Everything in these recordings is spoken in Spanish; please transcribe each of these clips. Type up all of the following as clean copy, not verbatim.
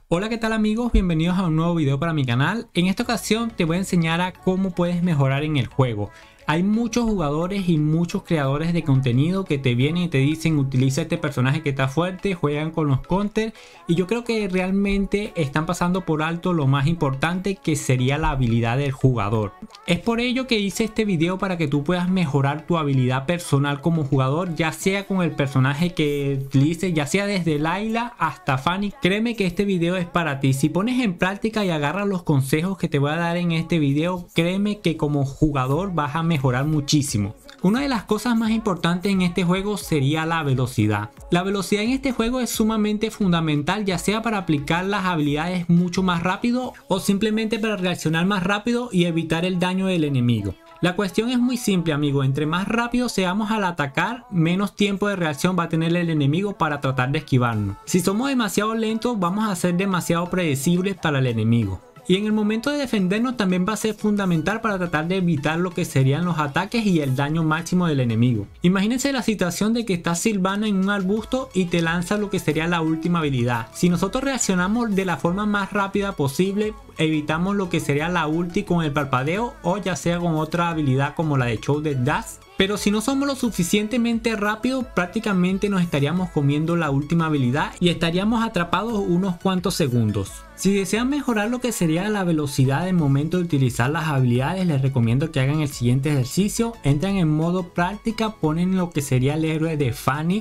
Hola, ¿qué tal amigos? Bienvenidos a un nuevo video para mi canal. En esta ocasión te voy a enseñar a cómo puedes mejorar en el juego. Hay muchos jugadores y muchos creadores de contenido que te vienen y te dicen utiliza este personaje que está fuerte, juegan con los counters, y yo creo que realmente están pasando por alto lo más importante, que sería la habilidad del jugador. Es por ello que hice este video, para que tú puedas mejorar tu habilidad personal como jugador, ya sea con el personaje que utilices, ya sea desde Layla hasta Fanny. Créeme que este video es para ti. Si pones en práctica y agarras los consejos que te voy a dar en este video, créeme que como jugador vas a mejorar muchísimo. Una de las cosas más importantes en este juego sería la velocidad. La velocidad en este juego es sumamente fundamental, ya sea para aplicar las habilidades mucho más rápido o simplemente para reaccionar más rápido y evitar el daño del enemigo. La cuestión es muy simple, amigo. Entre más rápido seamos al atacar, menos tiempo de reacción va a tener el enemigo para tratar de esquivarnos. Si somos demasiado lentos, vamos a ser demasiado predecibles para el enemigo. Y en el momento de defendernos también va a ser fundamental para tratar de evitar lo que serían los ataques y el daño máximo del enemigo. Imagínense la situación de que estás Sylvana en un arbusto y te lanza lo que sería la última habilidad. Si nosotros reaccionamos de la forma más rápida posible, evitamos lo que sería la ulti con el parpadeo, o ya sea con otra habilidad como la de Shoulder Dash. Pero si no somos lo suficientemente rápidos, prácticamente nos estaríamos comiendo la última habilidad y estaríamos atrapados unos cuantos segundos. Si desean mejorar lo que sería la velocidad del momento de utilizar las habilidades, les recomiendo que hagan el siguiente ejercicio. Entran en modo práctica, ponen lo que sería el héroe de Fanny.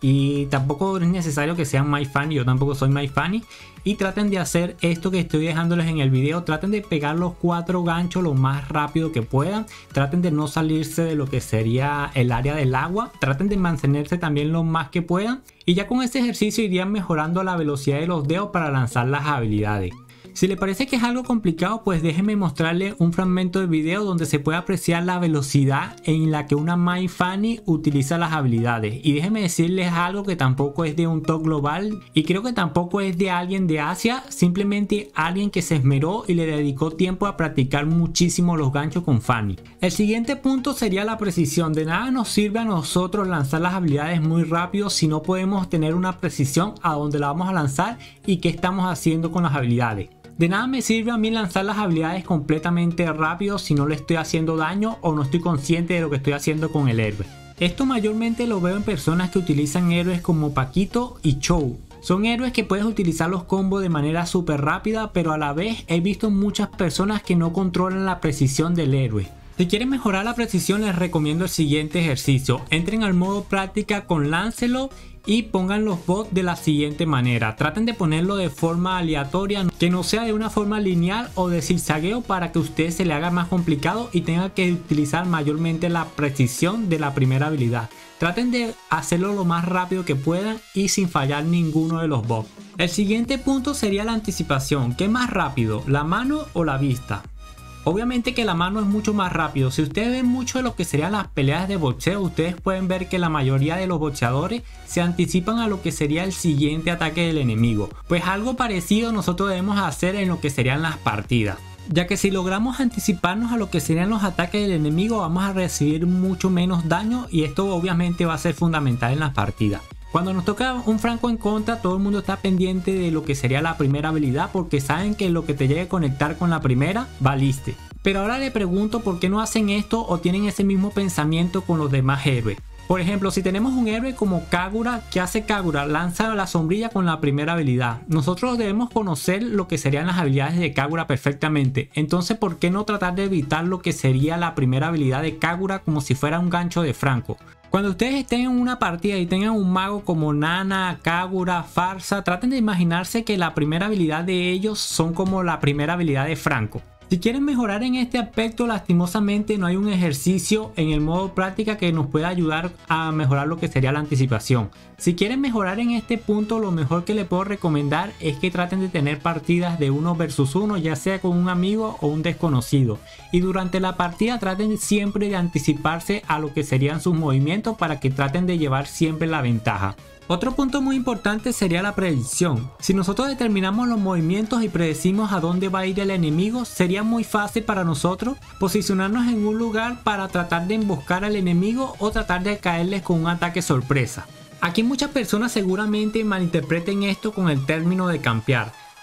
Y tampoco es necesario que sean My Fanny, yo tampoco soy My Fanny. Y traten de hacer esto que estoy dejándoles en el video. Traten de pegar los 4 ganchos lo más rápido que puedan. Traten de no salirse de lo que sería el área del agua. Traten de mantenerse también lo más que puedan. Y ya con este ejercicio irían mejorando la velocidad de los dedos para lanzar las habilidades. Si le parece que es algo complicado, pues déjenme mostrarle un fragmento de video donde se puede apreciar la velocidad en la que una My Fanny utiliza las habilidades. Y déjenme decirles algo que tampoco es de un top global y creo que tampoco es de alguien de Asia, simplemente alguien que se esmeró y le dedicó tiempo a practicar muchísimo los ganchos con Fanny. El siguiente punto sería la precisión. De nada nos sirve a nosotros lanzar las habilidades muy rápido si no podemos tener una precisión a dónde la vamos a lanzar y qué estamos haciendo con las habilidades. De nada me sirve a mí lanzar las habilidades completamente rápido si no le estoy haciendo daño o no estoy consciente de lo que estoy haciendo con el héroe. Esto mayormente lo veo en personas que utilizan héroes como Paquito y Chou. Son héroes que puedes utilizar los combos de manera súper rápida, pero a la vez he visto muchas personas que no controlan la precisión del héroe. Si quieren mejorar la precisión, les recomiendo el siguiente ejercicio. Entren al modo práctica con Lancelot y pongan los bots de la siguiente manera. Traten de ponerlo de forma aleatoria, que no sea de una forma lineal o de zigzagueo, para que a usted se le haga más complicado y tenga que utilizar mayormente la precisión de la primera habilidad. Traten de hacerlo lo más rápido que puedan y sin fallar ninguno de los bots. El siguiente punto sería la anticipación. ¿Qué es más rápido, la mano o la vista? Obviamente que la mano es mucho más rápido. Si ustedes ven mucho de lo que serían las peleas de boxeo, ustedes pueden ver que la mayoría de los boxeadores se anticipan a lo que sería el siguiente ataque del enemigo. Pues algo parecido nosotros debemos hacer en lo que serían las partidas, ya que si logramos anticiparnos a lo que serían los ataques del enemigo, vamos a recibir mucho menos daño, y esto obviamente va a ser fundamental en las partidas. Cuando nos toca un franco en contra, todo el mundo está pendiente de lo que sería la primera habilidad, porque saben que lo que te llegue a conectar con la primera, valiste. Pero ahora le pregunto por qué no hacen esto o tienen ese mismo pensamiento con los demás héroes. Por ejemplo, si tenemos un héroe como Kagura, ¿qué hace Kagura? Lanza la sombrilla con la primera habilidad. Nosotros debemos conocer lo que serían las habilidades de Kagura perfectamente. Entonces, ¿por qué no tratar de evitar lo que sería la primera habilidad de Kagura como si fuera un gancho de Franco? Cuando ustedes estén en una partida y tengan un mago como Nana, Kagura, Farsa, traten de imaginarse que la primera habilidad de ellos son como la primera habilidad de Franco. Si quieren mejorar en este aspecto, lastimosamente no hay un ejercicio en el modo práctica que nos pueda ayudar a mejorar lo que sería la anticipación. Si quieren mejorar en este punto, lo mejor que les puedo recomendar es que traten de tener partidas de 1 versus 1, ya sea con un amigo o un desconocido. Y durante la partida traten siempre de anticiparse a lo que serían sus movimientos, para que traten de llevar siempre la ventaja. Otro punto muy importante sería la predicción. Si nosotros determinamos los movimientos y predecimos a dónde va a ir el enemigo, sería muy fácil para nosotros posicionarnos en un lugar para tratar de emboscar al enemigo o tratar de caerles con un ataque sorpresa. Aquí muchas personas seguramente malinterpreten esto con el término de campear.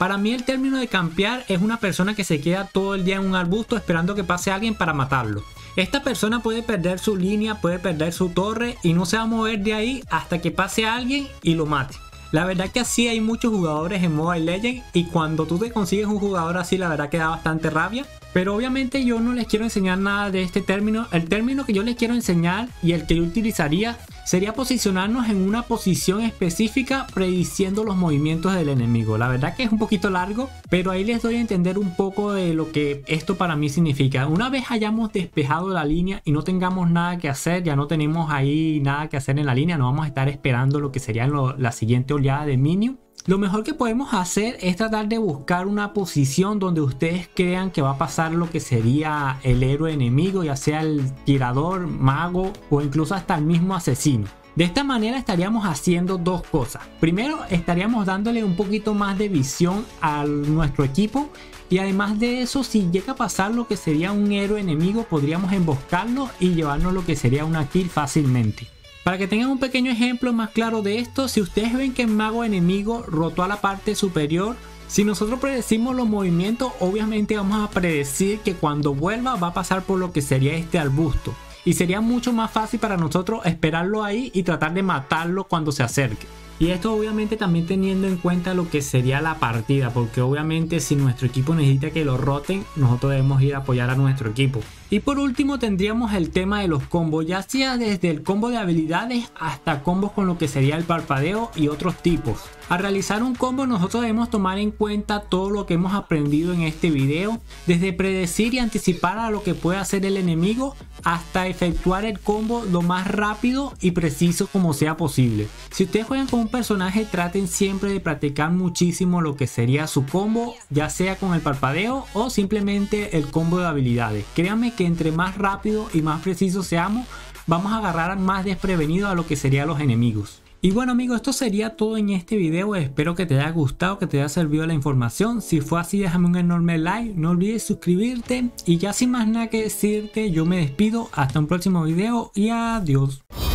Para mí el término de campear es una persona que se queda todo el día en un arbusto esperando que pase alguien para matarlo. Esta persona puede perder su línea, puede perder su torre y no se va a mover de ahí hasta que pase alguien y lo mate. La verdad que así hay muchos jugadores en Mobile Legends y cuando tú te consigues un jugador así, la verdad que da bastante rabia. Pero obviamente yo no les quiero enseñar nada de este término. El término que yo les quiero enseñar y el que yo utilizaría sería posicionarnos en una posición específica prediciendo los movimientos del enemigo. La verdad que es un poquito largo, pero ahí les doy a entender un poco de lo que esto para mí significa. Una vez hayamos despejado la línea y no tengamos nada que hacer, ya no tenemos ahí nada que hacer en la línea, no vamos a estar esperando lo que sería la siguiente oleada de minion. Lo mejor que podemos hacer es tratar de buscar una posición donde ustedes crean que va a pasar lo que sería el héroe enemigo, ya sea el tirador, mago o incluso hasta el mismo asesino. De esta manera estaríamos haciendo dos cosas. Primero, estaríamos dándole un poquito más de visión a nuestro equipo. Y además de eso, si llega a pasar lo que sería un héroe enemigo, podríamos emboscarlo y llevarnos lo que sería una kill fácilmente. Para que tengan un pequeño ejemplo más claro de esto, si ustedes ven que el mago enemigo rotó a la parte superior, si nosotros predecimos los movimientos, obviamente vamos a predecir que cuando vuelva va a pasar por lo que sería este arbusto. Y sería mucho más fácil para nosotros esperarlo ahí y tratar de matarlo cuando se acerque. Y esto obviamente también teniendo en cuenta lo que sería la partida, porque obviamente si nuestro equipo necesita que lo roten, nosotros debemos ir a apoyar a nuestro equipo. Y por último tendríamos el tema de los combos, ya sea desde el combo de habilidades hasta combos con lo que sería el parpadeo y otros tipos. Al realizar un combo nosotros debemos tomar en cuenta todo lo que hemos aprendido en este video, desde predecir y anticipar a lo que puede hacer el enemigo hasta efectuar el combo lo más rápido y preciso como sea posible. Si ustedes juegan con un personaje, traten siempre de practicar muchísimo lo que sería su combo, ya sea con el parpadeo o simplemente el combo de habilidades. Créanme que entre más rápido y más preciso seamos, vamos a agarrar más desprevenido a lo que serían los enemigos. Y bueno amigos, esto sería todo en este video. Espero que te haya gustado, que te haya servido la información. Si fue así, déjame un enorme like, no olvides suscribirte y ya sin más nada que decirte, yo me despido. Hasta un próximo video y adiós.